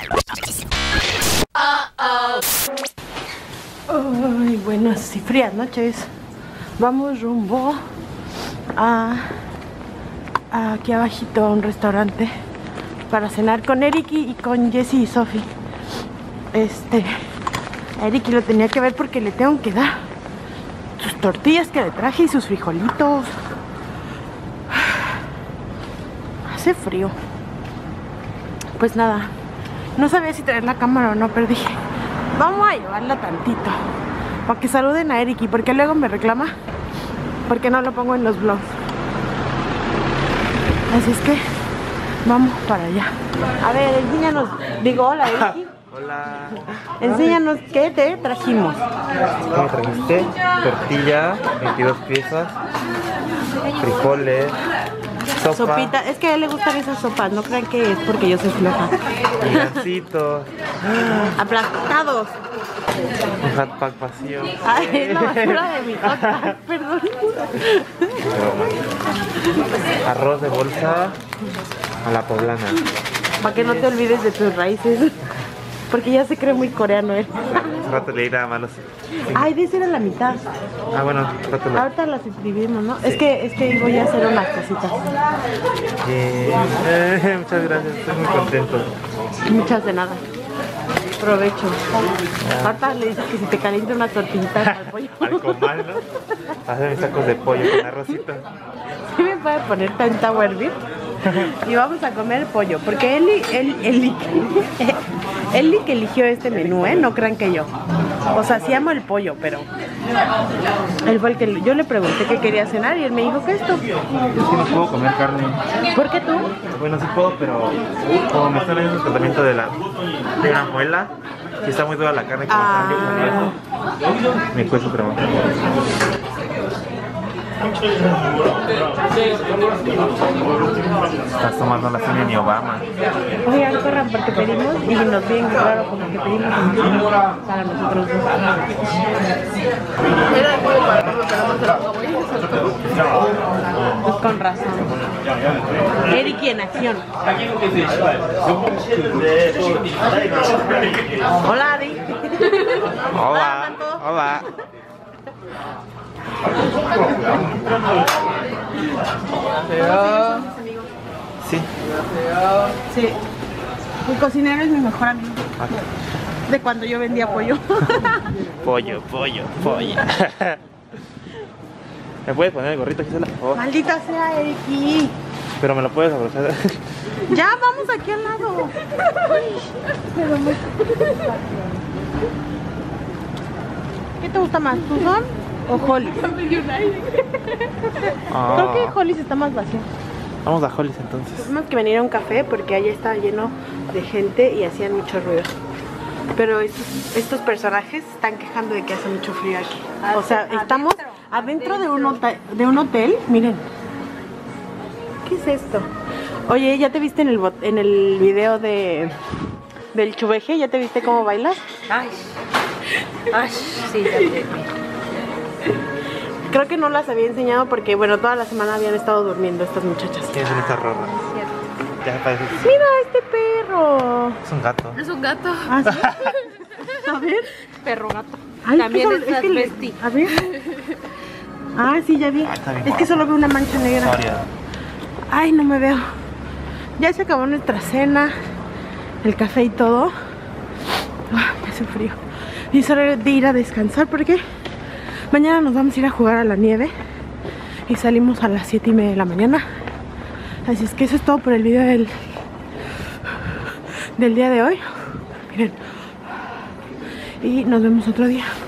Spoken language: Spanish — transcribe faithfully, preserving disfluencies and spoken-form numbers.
Ay, buenas y frías noches. Vamos rumbo a, a aquí abajito a un restaurante para cenar con Eriki y con Jessie y Sophie. Este, a Eriki lo tenía que ver porque le tengo que dar sus tortillas que le traje y sus frijolitos. Hace frío. Pues nada, no sabía si traer la cámara o no, pero dije, vamos a llevarla tantito para que saluden a Eriki, porque luego me reclama porque no lo pongo en los vlogs. Así es que vamos para allá. A ver, enséñanos. Digo, hola Eriki. Hola. Enséñanos qué te trajimos. Me trajiste tortilla, veintidós piezas, frijoles, sopa, sopita. Es que a él le gustan esas sopas, no crean que es porque yo soy floja. gancitos, Aplastados. un hot pack vacío. Ay, es la basura de mi hot dog, perdón. Arroz de bolsa a la poblana. Para que no te olvides de tus raíces. Porque ya se cree muy coreano él. Hace rato le irá a malos. Ay, de esa era la mitad. Ah, bueno, rato lo... Ahorita las escribimos, ¿no? Sí. Es que es que voy a hacer unas cositas. Eh, eh, muchas gracias, estoy muy contento. Muchas de nada. Provecho. Ah. Ahorita le dices que si te calienta una tortillita al pollo. Al comal, ¿no? Hacer mis tacos de pollo con arrocito. ¿Sí me puede poner tanta agua a hervir? Y vamos a comer pollo, porque Eli, él, Eli, Eli que eligió este menú, ¿eh? No crean que yo. O sea, sí amo el pollo, pero él fue el que yo le pregunté qué quería cenar y él me dijo que esto. Es que no puedo comer carne. ¿Por qué tú? Bueno, sí puedo, pero como me están haciendo el tratamiento de la de una muela, si está muy dura la carne, como ah. está, me cuesta trabajo. Estás tomando la cena ni Obama. Oigan, corran porque pedimos y nos piden claro como que pedimos para nosotros dos. Pues con razón. Eriki en acción. Hola, Adi. Hola. Hola. Sí. Sí. Mi cocinero es mi mejor amigo. Okay. De cuando yo vendía pollo. Pollo, pollo, pollo. ¿Me puedes poner el gorrito, Gisela? Oh. Maldita sea, Eriki. Pero me lo puedes abrochar. Ya, vamos aquí al lado. Pero me... ¿Qué te gusta más, Tuzón o Hollis? Oh. Creo que Hollis está más vacío. Vamos a Hollis entonces. Tuvimos que venir a un café porque allá estaba lleno de gente y hacían mucho ruido. Pero estos, estos personajes están quejando de que hace mucho frío aquí. O sea, estamos adentro de un hotel, de un hotel. Miren. ¿Qué es esto? Oye, ¿ya te viste en el, en el video de del chuveje? ¿Ya te viste cómo bailas? Ay, ay, sí, ya te vi. Creo que no las había enseñado porque, bueno, toda la semana habían estado durmiendo estas muchachas. ¿Quién son estas rorras? Ya parece. ¡Mira este perro! Es un gato. Es un gato. ¿Ah, sí? A ver. Perro gato. Ay, también es, es, es que le... A ver. Ah, sí, ya vi. Ah, es que solo veo una mancha negra. Historia. Ay, no me veo. Ya se acabó nuestra cena, el café y todo. Ay, hace frío. Y es hora de ir a descansar porque mañana nos vamos a ir a jugar a la nieve. Y salimos a las siete y media de la mañana. Así es que eso es todo por el video del, del día de hoy. Miren. Y nos vemos otro día.